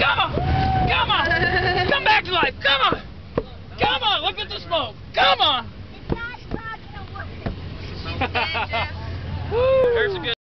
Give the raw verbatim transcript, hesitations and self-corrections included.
Come on! Come on! Come back to life! Come on! Come on! Look at the smoke! Come on! It's not gonna work. Woo! There's a good